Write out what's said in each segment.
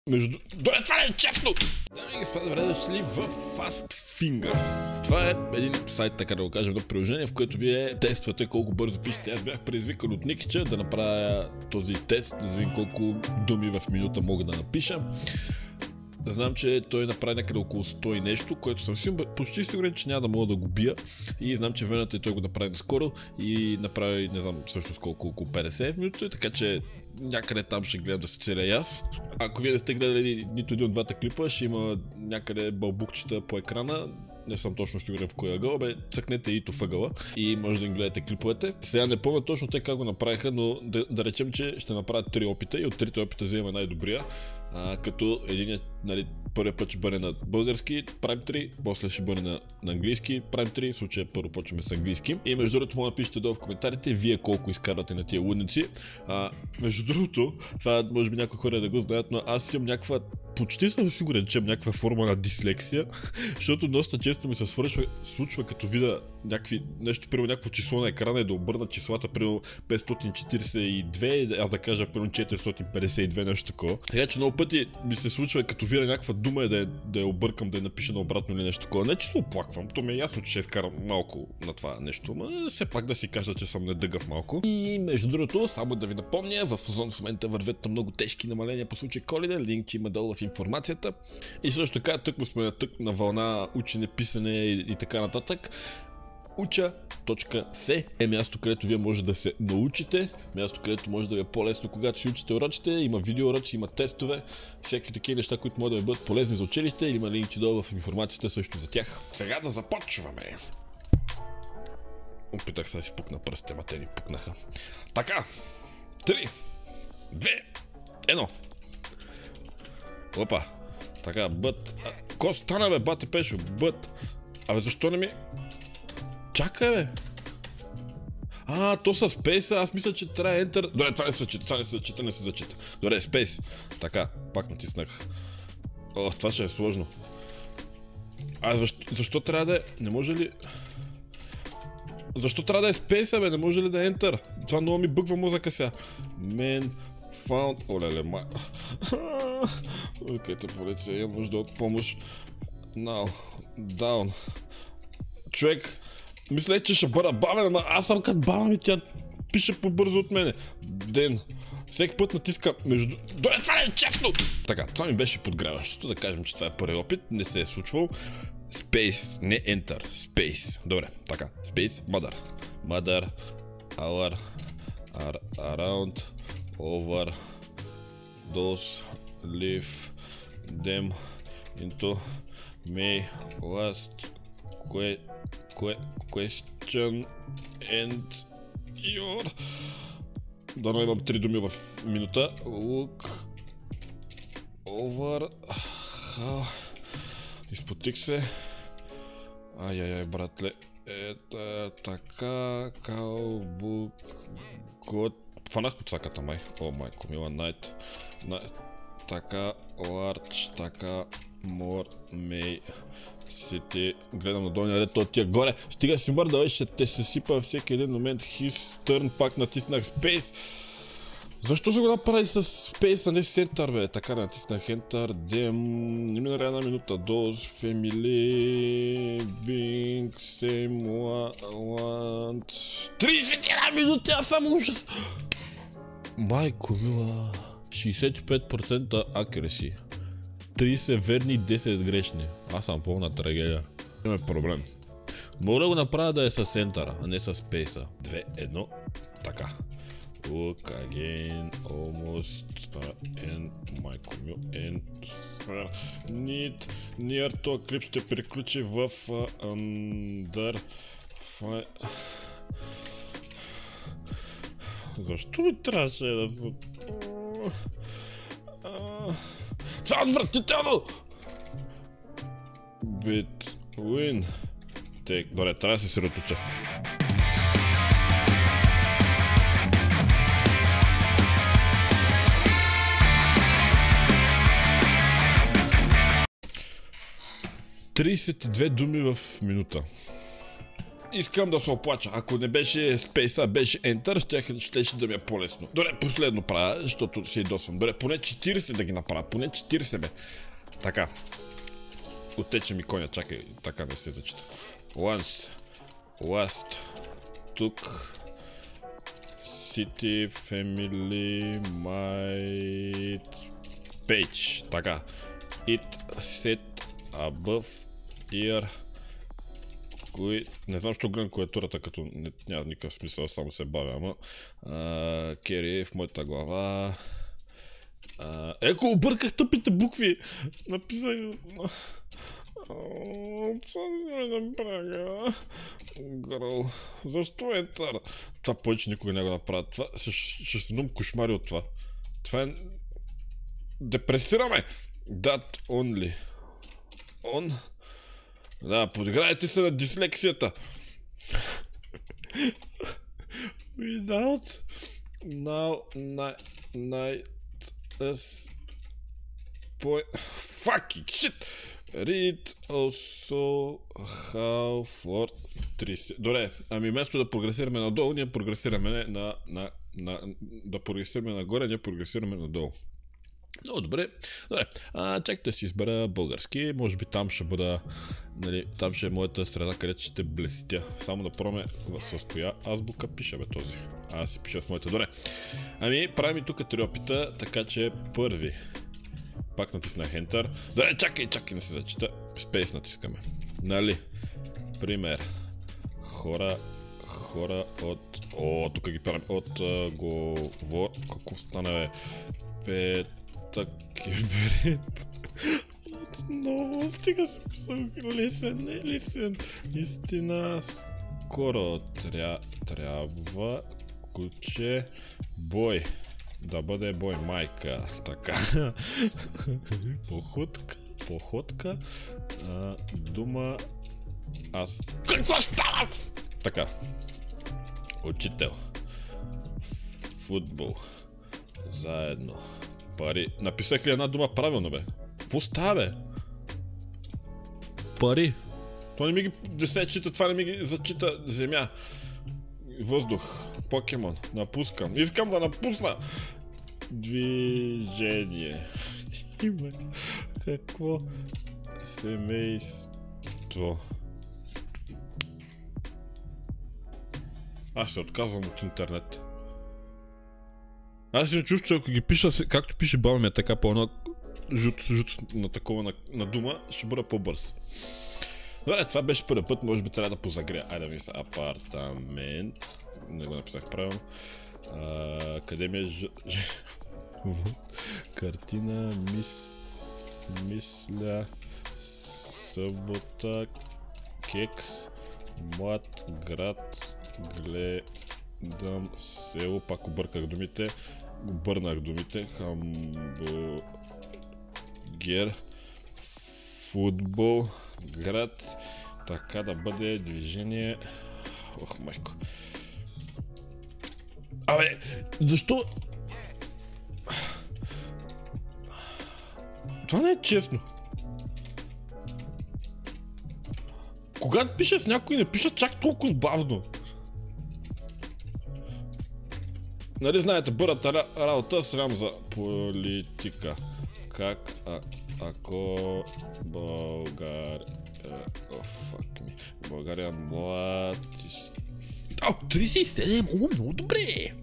Добре, това не е честно! Дами и господа, добре дошли в Fast Fingers. Това е един сайт, така да го кажем, на приложение, в което вие тествате колко бързо пишете. Аз бях предизвикан от Никича да направя този тест, да видим колко думи в минута мога да напиша. Знам, че той направи някъде около 100 и нещо, което съм сигурен, почти сигурен, че няма да мога да го бия. И знам, че Вената и той го направи скоро и направи, не знам всъщност колко, около 50 минути, така че някъде там ще гледам да се целя и аз. Ако вие не сте гледали нито един от двата клипа, ще има някъде бълбукчета по екрана. Не съм точно сигурен в кой ъгъл, цъкнете ито в ъгъла и може да им гледате клиповете. Сега не помня точно те как го направиха, но да речем, че ще направят 3 опита и от 3 опита вземем най-добрия. Като един, нали, първият път ще бъде на български Prime 3, после ще бъде на английски Prime 3, в случая първо почваме с английски. И между другото, мога да пишете долу в коментарите вие колко изкарвате на тия лудници. Между другото, това може би някои хора да го знаят, но аз имам някаква, почти съм сигурен, че имам някаква форма на дислексия, защото доста често ми се случва като видя нещо, примерно някакво число на екрана и да обърна числата, примерно 542, аз да кажа примерно 452, нещо такова. Така че много пъти ми се случва като видя някаква дума да я объркам, да я напиша наобратно или нещо такова. Не че се оплаквам, то ми е ясно, че ще изкарам малко на това нещо, но все пак да си кажа, че съм недъгав малко. И между другото, само да ви напомня, в Озон в момента вървят много тежки намаления по случай Коледа, линк има долу в информацията. И също така, тъкмо сме на тъкна вълна учене, писане и така нататък. Уча.се е място, където вие може да се научите, място, където може да ви е по-лесно, когато си учите уроците, има видеоуроци, има тестове, всякакви такива неща, които могат да ви бъдат полезни за училище, или има линки долу в информацията също за тях. Сега да започваме! Опитах се да си пукна пръстите, ма те ни пукнаха. Така, 3, 2, 1. Опа, така, бът. Ко стана, бе, бате пешо, бът. Абе, защо не ми... Чакай, бе! То са Space, аз мисля, че трябва Enter... Добре, това не се зачита, не се зачита. Добре, Space. Така, пак натиснах. Това ще е сложно. Защо трябва да е... Не може ли... Защо трябва да е Space, бе? Не може ли да е Enter? Това много ми бъгва мозъка сега. Man found... Олеле, ма... Окейте, полиция, имам нужда от помощ. Now, down. Човек... Мисля, че ще бъда бавен, но аз съм като баба ми, тя пише по-бързо от мене. Ден. Всеки път натиска между... Добре, това не е честно! Така, това ми беше подгряващото, да кажем, че това е първи опит, не се е случвал. Space, не Enter, Space. Добре, така, Space, Mother. Mother, our, around, over, those, leave, them, into, may, last, question and your... Дано имам 3 думи в минута. Look over... Изпотих се. Ай, братле. Ета, така... Каубук... Год... Фанах по цаката, май. О, майко мила, найт. Така, large, така... More, may... Сити, гледам на долния ред от тия горе. Стига си мърда, ще те се сипа всеки един момент. His turn, пак натиснах Space. Защо се го направи с Space, а не с Enter, бе? Така натиснах Enter. Dem, не минара една минута. Those, family, being, same, want... 31 минути, аз съм ужас! Майко мила, 65% accuracy. 30 верни и 10 грешни. Аз съм пълна трагедия. Имаме проблем. Мога да го направя да е с Enter, а не с Space. 2, 1. Така. Look again. Almost. And майко мил. Enter. Near този клип ще приключи в Under. Защо ми трябваше да се... Това е отвратително! Between... Добре, трябва да се съсредоточа. ...32 думи в минута. искам да се оплача. Ако не беше Space, беше Enter, щеше да ми е по-лесно. Добре, последно правя, защото се идосвам. Добре, поне 40 да ги направя. Поне 40 бе. Така. Отече ми коня, чакай, така не се зачита. Once. Last. Тук. City, Family, My Page. Така. It, set, above, here. Не знам, що гледам клавиатурата, като няма никакъв смисъл, само се бавя, ама. Кери в моята глава. Еко, обърках тъпите букви! Написах... Това сме направя. Гърл. Защо Enter? Това повече никога не го направя. Това ще станам кошмари от това. Това е... Депресираме! That only. On. Да, подиграйте се на дислексията. Without now night is fucking shit. Read also how for 30. Добре, ами вместо да прогресираме надолу, ние прогресираме да прогресираме нагоре, ние прогресираме надолу. Много добре. Добре. Чакайте да си избера български. Може би там ще бъда... Нали, там ще е моята среда, където ще блестя. Само да пробваме с коя азбука пиша бе този. Аз си пиша с моята. Добре. Ами, правим и тук 3 опита, така че първи. Пак натиснах Enter. Добре, чакай, не се зачита. Space натискаме. Нали? Пример. Хора от... тук ги правим от говор... Какво стана бе? Киберит. Отново стига си писал лесен. Истина скоро трябва куче бой. Да бъде бой майка. Така. Походка. Дума. Аз. Какво става? Така. Учител. Футбол. Заедно. Пари. Написах ли една дума правилно, бе? Какво става, бе? Пари. Това не ми ги... Не се чита, това не ми ги зачита земя. Въздух. Покемон. Напускам. Искам да напусна. Движение. Има. Какво? Семейство. Аз се отказвам от интернет. Аз си не чувствам, че ако ги пиша, както пише баба ми е така по-едно жут на такова на дума, ще бъда по-бърз. Добре, това беше първи път, може би трябва да позагрея. Айде да мисля, апартамент. Не го написах правилно. Къде ми е картина, мисля, събота, кекс, млад град, гледам село, пак обърнах думите, хамбургер, футбол, град, така да бъде движение. Ох, майко. Абе, защо? Това не е честно. Когато пиша с някой, не пиша чак толкова бавно. Нали знаете, бърната работа срям за политика. Как ако България млад... 37, много добре!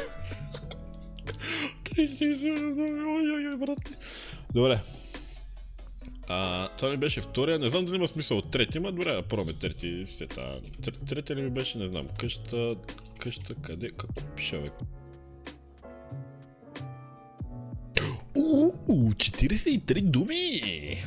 37, брат. Добре. Това ми беше втория, не знам дали има смисъл от трети, ма добре да пробваме трети. Третия ли ми беше, не знам. Къща, къде, какво пиша бе? 43 думи!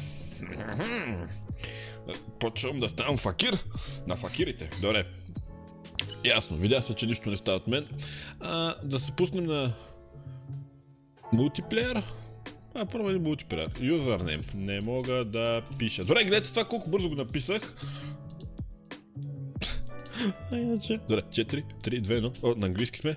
Почвам да ставам факир на факирите. Добре. Ясно, видя се, че нищо не става от мен. Да се пуснем на мултиплеер. Пробвай мултиплеер. Юзернейм. Не мога да пиша. Добре, гледайте това колко бързо го написах. Иначе. Добре, 4, 3, 2, 1. На английски сме.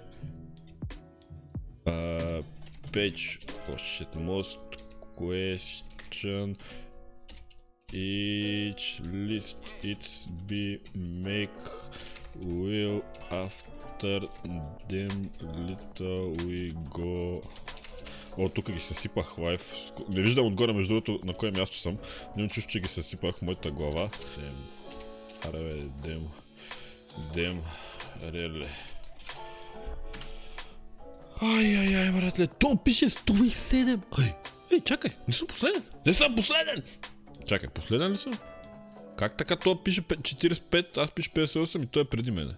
Page. Oh shit, most question. Each list it's be make will after them little we go. О, тук ги съсипах лайф. Не виждам отгоре между другото на кое място съм. Не чуш, че ги съсипах в моята глава. Аре бе, дем, реле. Ай, братле, то пише 107. Ей, чакай, не съм последен. Не съм последен! Чакай, последен ли съм? Как така то пише 45, аз пише 58 и той е преди мене?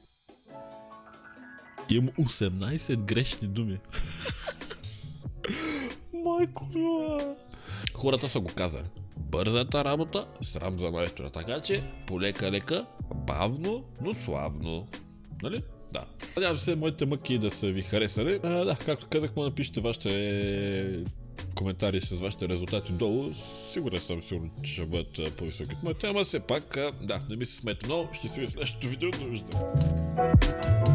Имам 18 грешни думи. Майко мила. Хората са го казали. Бързата работа, срам за майстора. Така че, полека-лека, бавно, но славно. Нали? Да. Надявам се моите мъки да са ви харесали. Да, както казах, може напишете вашите коментари с вашите резултати долу. Сигурен съм, че ще бъдат по-високи от моите, ама все пак, да, не ми се смете много. Ще си ви в следващото видео. Довиждане.